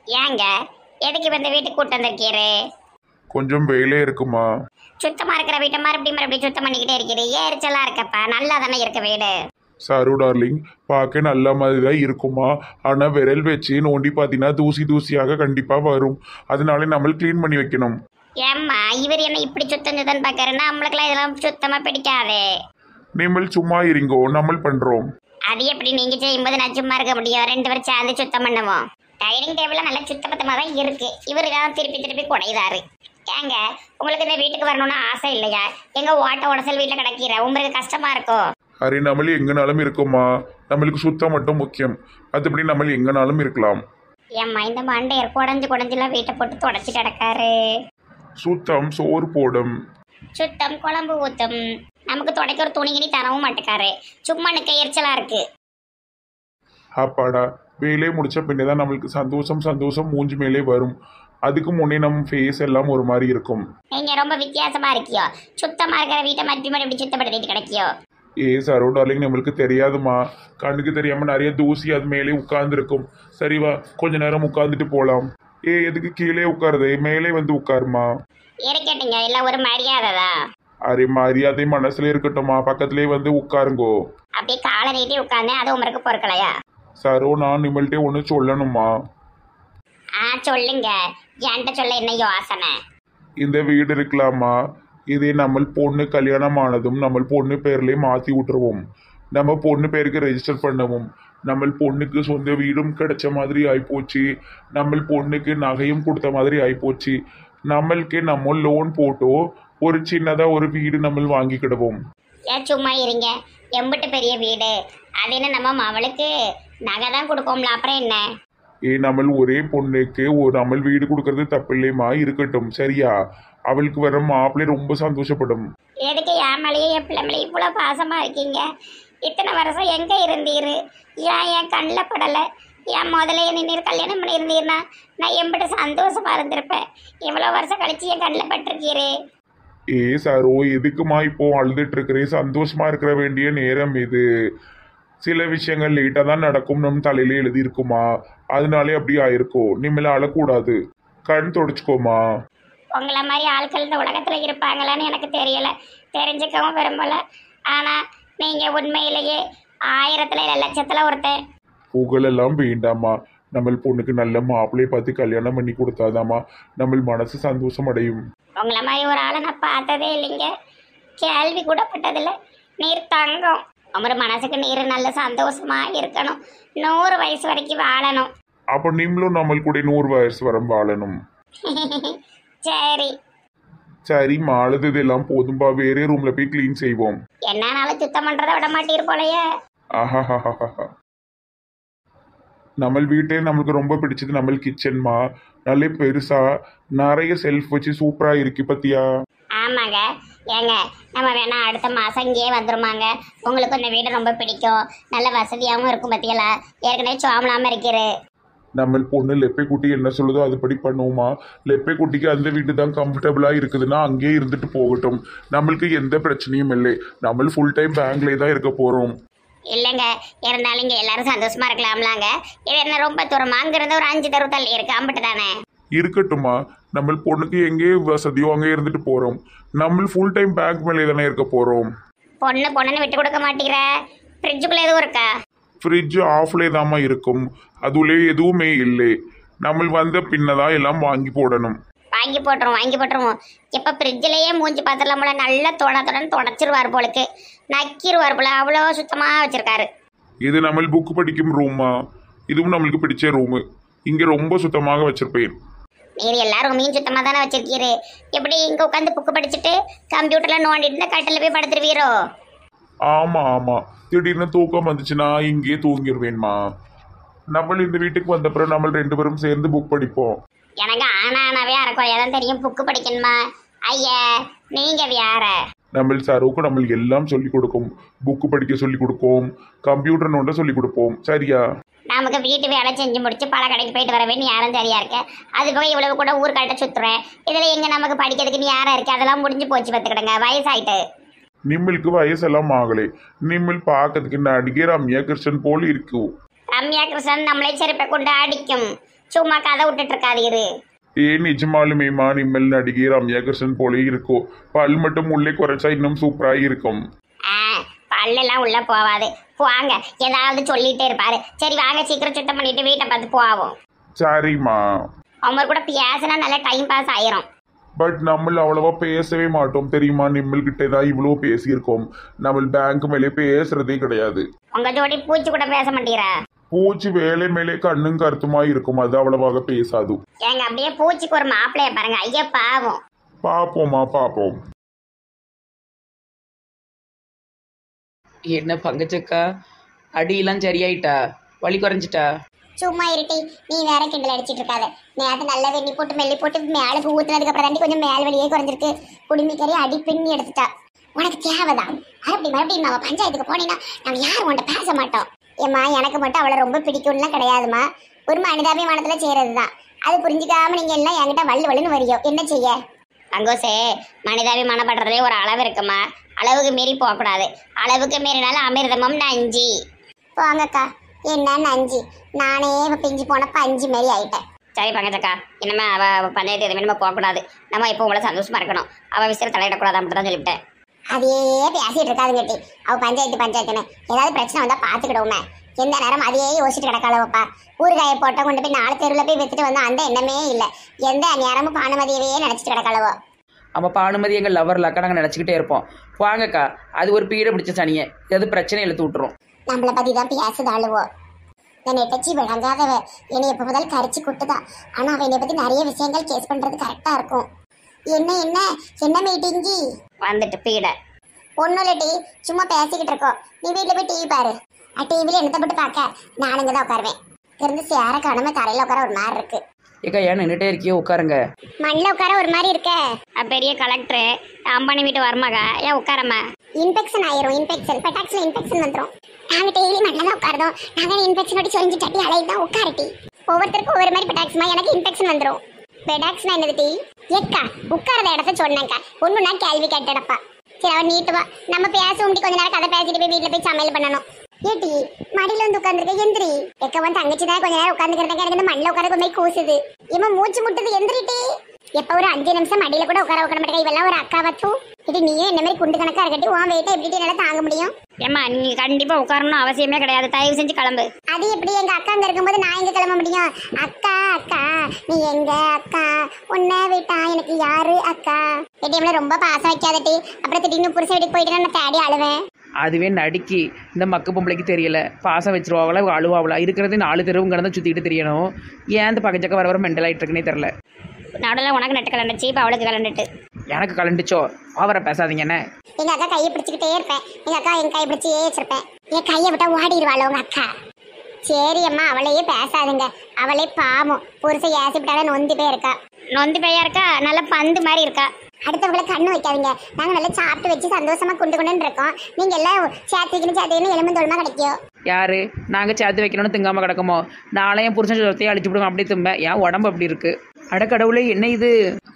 ஏங்க எதுக்கு இந்த வீட்டுக்கு கூட்டு வந்திருக்கீரு? கொஞ்சம் வேலை இருக்குமா? சுத்தமா இருக்கிற வீட்டை மறுபடியும் சுத்தம் பண்ணிக்கிட்டே இருக்கிறீ. எரிச்சலா இருக்கப்பா, நல்லா தானே இருக்க வீடு. சாரு டார்லிங், பார்க்க நல்ல மாதிரி தான் இருக்குமா, ஆனால் விரல் வச்சு நோண்டி பார்த்தீங்கன்னா தூசி தூசியாக கண்டிப்பாக வரும். அதனால நம்ம க்ளீன் பண்ணி வைக்கணும். ஏம்மா இவர் என்ன இப்படி சுத்தம் பார்க்கறேன்னா நம்மளுக்குலாம் இதெல்லாம் சுத்தமா பிடிக்காது. நீங்கள் சும்மா இருங்கோ, நம்ம பண்ணுறோம். அது எப்படி நீங்க செய்யும்போது நான் சும்மா இருக்க முடியும்? 2 பேரும் சேர்ந்து சுத்தம் பண்ணுவோம். டைனிங் டேபிள் நல்ல சுத்தபத்தமாக தான் இருக்கு. இவரு தான் திருப்பி குடையுதாரு. ஏங்க உங்களுக்கு இந்த வீட்டுக்கு வரணும்னு ஆசை இல்லையா? எங்க ஓட்ட உடசல் வீட்டில் கிடக்கிற உங்களுக்கு கஷ்டமா இருக்கும். அரே நம்ம எங்கனாலும் இருக்குமா, நம்மளுக்கு சுத்தம் மட்டும் முக்கியம். அதுபடி நம்ம எங்கனாலும் இருக்கலாம். ஏம்மா இந்த மண்டையர் குடஞ்சுலாம் வீட்டை போட்டு தொடச்சி கிடக்காரு. சுத்தம் சோறு போடும், சுத்தம் குழம்பு ஊத்தும். நமக்கு துடைக்க ஒரு துணிகினி தரவும் மாட்டேக்காரு. சும்மா நிக்க எரிச்சலா இருக்கு. அப்பாடா, வேலையை முடிச்ச பின்னே தான் நம்மளுக்கு சந்தோஷம் மூஞ்சி மேலே வரும். அதுக்கு முன்னே நம்ம ஃபேஸ் எல்லாம் ஒரு மாதிரி இருக்கும். நீங்க ரொம்ப வித்தியாசமா இருக்கியோ. சுத்தமா இருக்கிற வீட்டை மறுபடியும் இப்படி சுத்தப்படுத்திட்டு கிடைக்கியோ. சரோ டார்லிங், நம்மளுக்கு தெரியாதுமா. கண்ணுக்கு தெரியாம நிறைய தூசி அது மேலே உட்கார்ந்து இருக்கும். சரிவா, கொஞ்ச நேரம் உட்கார்ந்துட்டு போலாம். எதுக்கு கீழே உட்காருது, மேலே வந்து உட்காருமா. இருக்கட்டுங்க, இல்ல ஒரு மரியாதை தான். அரே மரியாதை மனசுல இருக்கட்டும்மா, பக்கத்திலே வந்து உட்காருங்கோ. அப்படியே காலை நீட்டி உட்கார்ந்து அது உமருக்கு பொறுக்கலையா? சரோ, நான் நிம்மள்கிட்டே ஒன்று சொல்லணுமா? சொல்லுங்க. என்கிட்ட சொல்ல என்ன யோசனை? இந்த வீடு இருக்கலாமா, இதே நம்ம பொண்ணு கல்யாணம் ஆனதும் நம்ம பொண்ணு பேர்லேயே மாற்றி விட்டுருவோம். நம்ம பொண்ணு பேருக்கு ரெஜிஸ்டர் பண்ணுவோம். நம்ம பொண்ணுக்கு சொந்த வீடும் கிடைச்ச மாதிரி ஆயிப்போச்சு. நம்ம பொண்ணுக்கு நகையும் கொடுத்த மாதிரி ஆயிப்போச்சு. நம்மளுக்கே நம்ம லோன் போட்டோ ஒரு சின்னதாக ஒரு வீடு நம்ம வாங்கிக்கிடுவோம். ஏன் சும்மா இருங்க. எம்பிட்டு பெரிய வீடு அது என்ன? நம்ம அவளுக்கு நகை தான் கொடுப்போம்ல, அப்புறம் என்ன? நம்ம ஒரே பொண்ணுக்கு நம்ம வீடு கொடுக்கறது தப்பில்லையுமா, இருக்கட்டும் சரியா? அவளுக்கு வர மாப்பிள்ளை ரொம்ப சந்தோஷப்படும். எதுக்கு என் மேலேயே என் பிள்ளை மேலே இவ்வளோ பாசமா இருக்கீங்க? இத்தனை வருஷம் எங்க இருந்தீரு? ஏன் என் கண்ணில் படலை? என் முதல்ல நின்று கல்யாணம் பண்ணி இருந்தீர்னா நான் எம்பிட்டு சந்தோஷமா இருந்திருப்பேன். இவ்வளோ வருஷம் கழிச்சு என் கண்ணில் பட்டிருக்கீரு. சாரோ, எதுக்குமா இப்போ அழுதுட்டு இருக்கிறேன்? சந்தோஷமா இருக்கிற வேண்டிய நேரம் இது. சில விஷயங்கள் லேட்டாக தான் நடக்கும், நம்ம தலையில எழுதியிருக்குமா, அதனாலே அப்படி ஆயிருக்கோம். நிம்மள அழக்கூடாது, கண் தொடச்சிக்கோமா. உங்களை மாதிரி ஆட்கள் இந்த உலகத்துல இருப்பாங்களான்னு எனக்கு தெரியல, தெரிஞ்சுக்கவும் விரும்பல. ஆனா நீங்க உண்மையிலேயே 1000த்துல இல்ல லட்சத்துல ஒருத்தன். புகழெல்லாம் வேண்டாமா. நம்ம பொண்ணுக்கு நல்ல மாப்பிள்ளையை பார்த்து கல்யாணம் பண்ணி கொடுத்தாதாமா நம்ம மனசு சந்தோஷம் அடையும். உங்களை மாதிரி ஒரு ஆளை நான் பார்த்ததே இல்லைங்க, கேள்வி கூட பட்டதில்லை. நீர் தங்கம். உமரு மனசுக்கு நீர் நல்ல சந்தோஷமா இருக்கணும், 100 வயசு வரைக்கும் வாழணும். அப்ப நீங்களும் நம்ம கூட 100 வயசு வரம் வாழணும். சரி சரிம்மா, அழுது எல்லாம் போதும்பா. வேறே ரூம்ல போய் கிளீன் செய்வோம். என்னாலும் சுத்தம் பண்றதை விட மாட்டீர் போலயே. ஆஹாஹாஹா. நம்ம வீட்டே நம்மளுக்கு ரொம்ப பிடிச்சது நம்ம கிச்சன்மா. நல்ல பெருசா நிறைய செல்ஃப் வச்சு சூப்பரா இருக்கு பத்தியா? ஆமாங்க. ஏங்க நம்ம வேணா அடுத்த மாதம் இங்கேயே வந்துருமாங்க. உங்களுக்கு இந்த வீடு ரொம்ப பிடிக்கும், நல்ல வசதியாகவும் இருக்கும். பத்தியலா ஏற்கனவே சோமலாமல் இருக்கிறது. நம்ம பொண்ணு லெப்பை குட்டி என்ன சொல்லுதோ அதுபடி பண்ணுவோமா. லெப்பை குட்டிக்கு அந்த வீடு தான் கம்ஃபர்டபுளா இருக்குதுன்னா அங்கேயே இருந்துட்டு போகட்டும். நம்மளுக்கு எந்த பிரச்சனையும் இல்லை. நம்ம ஃபுல் டைம் பேங்க்லேயே தான் இருக்க போறோம். இல்லைங்க, இருந்தாலும் இங்கே எல்லாரும் சந்தோஷமா இருக்கலாம்லாங்க. இது என்ன ரொம்ப தூரமா? அங்கிருந்து ஒரு 5 தெரு தள்ளி இருக்கு, அம்பிட்டு தானே. இருக்கட்டுமா, நம்ம பொண்ணுக்கு எங்கே வசதியோ அங்கே இருந்துட்டு போறோம். நம்ம ஃபுல் டைம் பேங்க் மேலே தானே இருக்க போறோம். பொண்ணுன்னு விட்டு கொடுக்க மாட்டேங்கிற. ஃப்ரிட்ஜுக்குள்ள எதுவும் இருக்கா? ஃப்ரிட்ஜ் ஆஃப்லே தாம்மா இருக்கும், அதுலே எதுவுமே இல்லை. நம்ம வந்த பின்னதான் எல்லாம் வாங்கி போடணும். வாங்கி போட்டுருவோம். இப்போ ஃப்ரிட்ஜிலேயே மூஞ்சி பார்த்துலாம் போல நல்லா தொடச்சிருவார் போலுக்கு, நக்கிருவார் போல, அவ்வளோ சுத்தமாக வச்சிருக்காரு. இது நம்ம புக் படிக்கும் ரூமா, இதுவும் நம்மளுக்கு பிடிச்ச ரூமு. இங்கே ரொம்ப சுத்தமாக வச்சிருப்பேன். நீர் எல்லா ரூமையும் சுத்தமாக தானே வச்சிருக்கீரு. எப்படி இங்கே உட்காந்து புக்கு படிச்சுட்டு கம்ப்யூட்டரில் நோண்டிட்டு கட்டில் போய் படுத்துருவீரோ? ஆமா, திடீர்னு தூக்கம் வந்துச்சுன்னா இங்கேயே தூங்கிடுவேன்மா. நம்ம இந்த வீட்டுக்கு வந்தப்புறம் நம்ம 2 பேரும் சேர்ந்து புக் படிப்போம். எனக்கு ஆனாவே அறக்குறையாதான் தெரியும், புக்கு படிக்கணுமா? ஐயா நீங்க வேற. நம்ம சருக்கு நம்ம எல்லாம் சொல்லிக் கொடுக்கும். புக்கு படிக்க சொல்லிக் கொடுப்போம், கம்ப்யூட்டர் நோண்ட சொல்லிக் கொடுப்போம். சரியா? நமக்கு வீட்டு வேலை செஞ்சு முடிச்சு பல கடைக்கு போயிட்டு வரவேன்னு யாரும் சரியா இருக்க. அது போக இவ்வளவு கூட ஊர்காட்ட சுத்துறேன். இதுல எங்க நமக்கு படிக்கிறதுக்குன்னு யாரா இருக்கு? அதெல்லாம் முடிஞ்சு போச்சு, பார்த்துக்கிடுங்க. வயசாயிட்டு நிம்மளுக்கு வயசெல்லாம் ஆகலை. நிம்மல் பார்க்கறதுக்கு நடிகை ரம்யா கிருஷ்ணன் போல இருக்கும். ரம்யா கிருஷ்ணன் நம்மளே செருப்பை கொண்டு அடிக்கும். சும்மா கதை விட்டுட்டு இருக்காதீரு. நிஜமாலுமேமா நிம்மல் நடிகை ரம்யா கிருஷ்ணன் போலே இருக்கும். பல் மட்டும் உள்ளே குறைச்சா இன்னும் சூப்பராக இருக்கும். பல்லெல்லாம் உள்ள போவாது. போவாங்க, ஏதாவது சொல்லிட்டே இருப்பாரு. சரி வாங்க, சீக்கிரம் சுத்தம் பண்ணிட்டு வீட்டை பார்த்து போவோம். சரிம்மா. அவங்க கூட பேசினா நல்லா டைம் பாஸ் ஆயிரும். பட் நம்ம அவ்வளவா பேசவே மாட்டோம் தெரியுமா? நிம்மல் கிட்ட தான் இவ்வளோ பேசியிருக்கோம். நம்ம பேங்க் மேலே பேசுறதே கிடையாது. உங்க ஜோடி பூச்சி கூட பேச மாட்டீரா? பூச்சி வேலை மேலே கண்ணும் கருத்துமா இருக்கும், அது அவ்வளவாக பேசாது. ஏங்க அப்படியே பூச்சிக்கு ஒரு மாப்பிள்ளைய பாருங்க. ஐயா பாவம். பாப்போமா பாப்போம். என்ன பங்கச்சக்கா, அடியெல்லாம் சரியாயிட்டா? வலி குறைஞ்சிட்டா? சும்மா இருட்டி, நீ வேற கிண்டல் அடிச்சிட்டு இருக்காத. நேரத்து நல்லா வெண்ணி போட்டு மெல்லி போட்டு மேலுக்கு ஊத்துனதுக்கு அப்புறம் தாண்டி கொஞ்சம் மேல் வழியே குறைஞ்சிருக்கு. குடுமிக்கறி அடி பின்னி எடுத்துட்டா. உனக்கு தேவைதான். மறுபடியும் நம்ம பஞ்சாயத்துக்கு போனீங்கன்னா நாங்க யாரும் உன்ட்ட பேச மாட்டோம். ஏம்மா எனக்கு மட்டும் அவளை ரொம்ப பிடிக்கும்லாம் கிடையாதுமா. ஒரு மனிதாபிமானத்துல செய்யறதுதான். அது புரிஞ்சுக்காம நீங்க எல்லாம் என்கிட்ட வள்ளுன்னு வரியோ. என்ன செய்ய? அங்கோசே, மனிதாபிமானப்படுறதுலே ஒரு அளவு இருக்குமா. அளவுக்கு மீறி போகக்கூடாது. அளவுக்கு மீறினாலும் அமிர்தமும் நஞ்சி. போங்கக்கா, என்ன நஞ்சி? நானே பிஞ்சு போன பஞ்சு மாரி ஆயிட்டேன். சரி பங்கச்சக்கா, இனிமே அவ பஞ்சாயத்து எதுவுமே நம்ம போகக்கூடாது. நம்ம இப்போ உங்களை சந்தோஷமா இருக்கணும். அவ விஷயம் தலையிடக்கூடாது அப்படி தான் சொல்லிவிட்டேன். அதையே பேசிட்டு இருக்காதுங்கட்டி. அவ பஞ்சாயத்துன்னு ஏதாவது பிரச்சனை வந்தா பாத்துக்கிடுவோமே. எந்த நேரம் அதையே யோசிச்சுட்டு கிடக்காளவப்பா. ஊறுகாயை போட்ட கொண்டு போய் 4 தெருவில் போய் வித்துட்டு வந்தா அந்த எண்ணமே இல்லை. எந்த நேரமும் பானுமதியவே நினைச்சிட்டு கிடக்காளவோ. நம்ம பானுமதி எங்கள் லவர்லாக்கா நாங்கள் நினச்சிக்கிட்டே இருப்போம். வாங்கக்கா, அது ஒரு பீடை பிடிச்ச சனியை ஏதாவது பிரச்சனை இழுத்து விட்டுரும். நம்மளை பத்தி தான் பேசுதாளுவோ. என்னை நெட்டச்சி விளங்காதவ என்னை எப்போ முதல் கரிச்சு குட்டுதா. ஆனா அவ என்னை பத்தி நிறைய விஷயங்கள் கேஸ் பண்றது கரெக்டா இருக்கும். என்ன மீட்டிங்கி வந்துட்டு பீட ஒன்னும் இல்லட்டி, சும்மா பேசிக்கிட்டு இருக்கோம். நீ வீட்டுல போய் டிவி பாரு. டிவில என்னத்தை போட்டு பார்க்க நானுங்க தான் உட்காருவேன். இருந்து சேர காணாம தரையில உட்கார ஒரு மாதிரி இருக்கு. ஏக்கா ஏன் நின்றுட்டே இருக்கியோ? உட்காருங்க. மண்ணில் உட்கார ஒரு மாதிரி இருக்க. பெரிய கலெக்டர் அம்பானி வீட்டு வரமாங்க. ஏன் உட்காரமா? இன்ஃபெக்ஷன் ஆயிரும். பெட்டாக்ஸ்ல இன்ஃபெக்ஷன் வந்துடும். நாங்க டெய்லி மண்ணில் தான் உட்காருதோம். நாங்க இன்ஃபெக்ஷன் ஓடி சொரிஞ்சு தட்டி அலையை தான் உட்காரட்டி. ஒவ்வொருத்தருக்கும் ஒவ்வொரு மாதிரி பெட்டாக்ஸ்மா. எனக்கு இன்ஃபெக்ஷன் வந்துடும். பெடாக்ஸ்னா என்னது டி? ஏக்கா உட்காரத இடத்த சொன்னேங்க்கா. ஒன்றும் நான் கேள்வி கேட்டடப்பா. சரி அவன் நீட்டுவா. நம்ம பேசுவோம். கொஞ்ச நேரம் கதை பேசிட்டு போய் வீட்டில் போய் சமையல் பண்ணணும். ஏட்டி மடியில வந்து உட்காந்துருக்க எந்திரி. எக்க வந்து தங்கச்சி தான் கொஞ்ச நேரம் உட்காந்துக்கிறேன். எனக்கு இந்த மண்ணில் உட்கார கொஞ்சம் கூசுது. இவன் மூச்சு முட்டுது. எந்திரிட்டி. எப்ப ஒரு 5 நிமிஷம் மடியில கூட உட்கார மாட்டேங்க. இவெல்லாம் ஒரு அக்கா வச்சும் இது நீயும் என்ன மாதிரி குண்டு கணக்கா இருக்கட்டி. உன் வெயிட்ட எப்படி என்னால தாங்க முடியும்? ஏமா நீ கண்டிப்பா உட்காரணும் அவசியமே கிடையாது. தயவு செஞ்சு கிளம்பு. அது எப்படி? எங்க அக்கா அங்க இருக்கும்போது நான் எங்க கிளம்ப முடியும்? அக்கா அக்கா நீ எங்க அக்கா? உன்னை விட்டா எனக்கு யாரு அக்கா? ஏடிஎம்ல ரொம்ப பாசம் வைக்காதட்டி. அப்புறம் திடீர்னு புருஷ வீட்டுக்கு போயிட்டு நான் தேடி அழுவேன். அதுவே நடிக்கி இந்த மக்கு பொம்பளைக்கு தெரியல. பாசம் வச்சிருவாங்களா அழுவாவளா? இருக்கிறது 4 தெருவும் கடந்து சுற்றிக்கிட்டு தெரியணும். ஏன் அந்த பக்கச்சக்க வர மெண்டல் ஆகிட்டு இருக்குன்னே தெரில. நடுவில் உனக்கு நெட்டு கலண்டுச்சு, இப்போ அவளுக்கு கலண்டுட்டு. எனக்கு கலண்டுச்சோ? அவரை பேசாதீங்க. என்ன எங்க அக்கா கையை பிடிச்சிக்கிட்டே இருப்பேன். எங்க அக்கா என் கையை பிடிச்சியே வச்சிருப்பேன். என் கையை விட்டா ஓடிடுவாள் உங்க அக்கா. சரி அம்மா, அவளையே பேசாதுங்க. அவளே பாவம். புருஷன் ஏசிப்பிட்டாலும் நொந்து போய் இருக்கா. நொந்து போயா இருக்கா? நல்ல பந்து மாதிரி இருக்கா. அடுத்தவங்களை கண்ணு வைக்காதீங்க. நாங்க நல்லா சாப்பிட்டு வச்சு சந்தோஷமா கொண்டு இருக்கோம். நீங்க எல்லாம் சேர்த்துக்கணும் எலும்பு தோல்மா கிடைக்கும். யாரு நாங்கள் சேர்த்து வைக்கணும்னு திங்காம கிடக்குமோ? நாளே என் புருஷன் சொத்தையும் அழிச்சு விடுவோம். அப்படி தும்ப என் உடம்பு அப்படி இருக்கு. அடக்கடவுளே என்ன இது?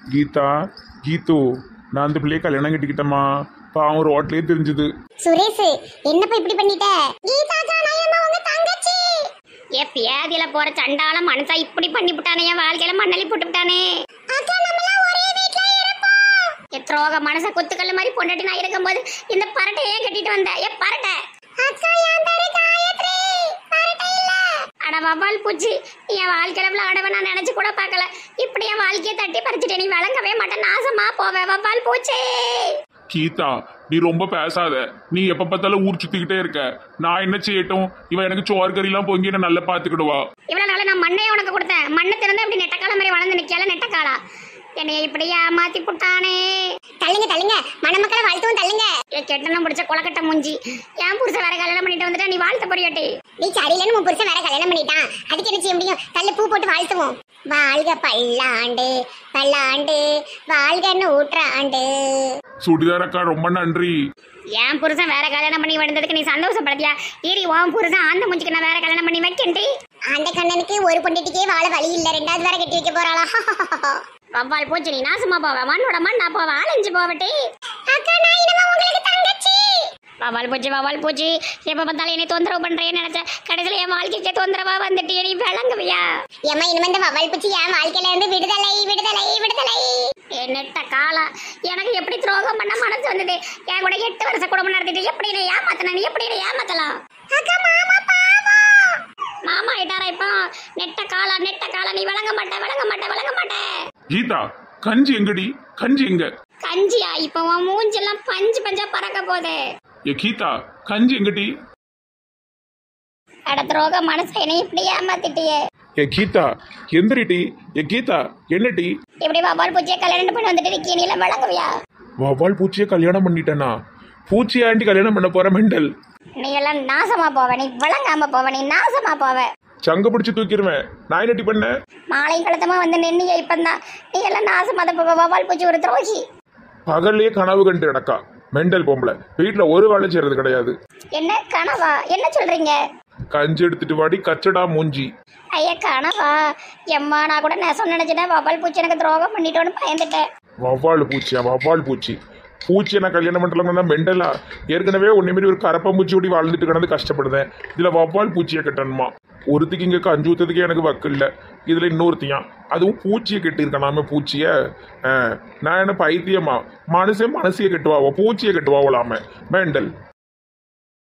கீது நான் அந்த பிள்ளைய கல்யாணம் கட்டிக்கிட்டேம்மா. பாவம் ரோட்லயே தெரிஞ்சது. சுரேஷ் என்னப்பா இப்படி பண்ணிட்ட? ஏ பியாதியில போற சண்டால மனசா இப்படி பண்ணி விட்டானே. என் வாழ்க்கையில மண்ணலி போட்டு விட்டானே. எத்ரோக மனச குத்துக்கல்ல மாதிரி பொண்டாட்டி நான் இருக்கும்போது இந்த பரட்டை ஏன் கட்டிட்டு வந்த? ஏ பரட்டை. அட வவால் பூச்சி, என் வாழ்க்கையில விளையாடவே நான் நினைச்சு கூட பார்க்கல. இப்படி என் வாழ்க்கையை தட்டி பறிச்சுட்டு நீ விளங்கவே மாட்டேன். நாசமா போவே வவால் பூச்சி. கீதா நீ ரொம்ப பேசாத. நீ எப்ப பார்த்தாலும் ஊர் சுத்திக்கிட்டே இருக்க. நான் என்ன செய்யட்டும்? இவன் எனக்கு சோறு கறிலாம் பொங்கி என்ன நல்லா பாத்துக்கிடுவா. இவ்வளவு நாள நான் மண்ணையே உனக்கு கொடுத்தேன். மண்ணை திறந்து இப்படி நெட்டக்கால மாதிரி வளர்ந்து நிக்கல. நெட்டக்காலா என்னைய இப்படி ஏமாத்தி புட்டானே. தள்ளுங்க மணமக்களை வாழ்த்துவும் தள்ளுங்க. கெட்டனம் பிடிச்ச கொலக்கட்ட மூஞ்சி. என் புருஷன் வேற கல்யாணம் பண்ணிட்டு வந்துட்டா நீ வாழ்த்த போறியாட்டி? நீ சரியில்லைன்னு உன் புருஷன் வேற கல்யாணம் பண்ணிட்டான். அதுக்கு என்ன செய்ய முடியும்? தள்ளு பூ போட்டு வாழ்த்துவோம். வாழ்க பல்லாண்டு பல்லாண்டு வாழ்க நூற்றாண்டு. சுடிதார் அக்கா ரொம்ப நன்றி. என் புருஷன் வேற கல்யாணம் பண்ணி வந்ததுக்கு நீ சந்தோஷப்படுத்தியா? ஈரி உன் புருஷன் அந்த மூஞ்சிக்கு நான் வேற கல்யாணம் பண்ணி வைக்கண்டி. அந்த கண்ணனுக்கு ஒரு பொண்டிட்டிக்கே வாழ வழி இல்ல. 2வது வேற கட்டி வைக்க போறாளா? வவ்வால் பூச்சி நீ நாசமா போவ. மண்ணோட மண்ணா போவ. அலைஞ்சு போவட்டி. அக்கா நான் இனிமே உங்களுக்கு தங்கச்சி. வவால் பூச்சி எப்ப பார்த்தாலும் என்னை தொந்தரவு பண்றேன்னு நினைச்ச கடைசியில் என் வாழ்க்கைக்கு தொந்தரவா வந்துட்டு நீ விளங்குவியா? ஏமா இனிமே இந்த வவ்வால் பூச்சி என் வாழ்க்கையில இருந்து விடுதலை விடுதலை விடுதலை. என்னட்ட காலம் எனக்கு எப்படி துரோகம் பண்ண மனசு வந்தது? என் கூட 8 வருஷம் குடும்பம் நடத்திட்டு எப்படி நீ ஏமாத்தன? நீ எப்படி நீ ஏமாத்தலாம்? அக்கா மாமா பாவம். மாமா ஆயிட்டாரா இப்போ? நெட்ட காலம் நீ விளங்க மாட்டேன். கீதா கஞ்சி எங்கடி? கஞ்சி எங்க? கஞ்சியா? இப்போ உன் மூஞ்செல்லாம் பஞ்சா பறக்க போகுது. ஏ கீதா கஞ்சி எங்கடி? அட துரோக மனசை என்னை இப்படி ஏமாத்திட்டியே. ஏ கீதா எந்திரிடி. ஏ கீதா என்னடி? இப்படி வவால் பூச்சியை கல்யாணம் பண்ணி வந்துட்டு இருக்கீ, நீ எல்லாம் விளங்குவியா? வவ்வால் பூச்சியை கல்யாணம் பண்ணிட்டேனா? பூச்சியை ஆண்டி கல்யாணம் பண்ண போற மெண்டல். நீ எல்லாம் நாசமா போவ, நீ விளங்காம போவ, நீ நாசமா போவ. சங்க பிடிச்சு தூக்கிடுவேன். நான் என்னடி பண்ண? மாலை கழுத்தமா வந்து நின்னிய இப்பந்தான் நீ எல்லாம் நாசமா போவ. வவால் பூச்சி ஒரு துரோகி. பகல்லையே கனவு கண்டு கிடக்கா மெண்டல் பொம்பளை. வீட்டுல ஒரு வேலை செய்யறது கிடையாது. என்ன கனவா? என்ன சொல்றீங்க? கஞ்சி எடுத்துட்டு வாடி கச்சடா மூஞ்சி. ஐயா கனவா? எம்மா நான் கூட நெசம் நினைச்சிட்டேன். வவால் பூச்சி எனக்கு துரோகம் பண்ணிட்டோன்னு பயந்துட்டேன். வவ்வால் பூச்சியா? வவ்வால் பூச்சி பூச்சியை நான் கல்யாணம் பண்ணுறவங்க மெண்டலா? ஏற்கனவே ஒன்னே மாரி ஒரு கரப்பம்பூச்சி ஓடி வாழ்ந்துட்டு கிடந்து கஷ்டப்படுதேன். இதுல வவ்வால் பூச்சியை கட்டணுமா? ஒருத்திக்கு இங்க கஞ்சி ஊத்துறதுக்கே எனக்கு வக்கு இல்லை. இதுல இன்னொருத்தியா அதுவும் பூச்சியை கட்டியிருக்கணாமே. பூச்சிய நான் என்ன பைத்தியமா? மனுஷையை கட்டுவாவோ பூச்சியை கட்டுவாவலாமே மெண்டல்.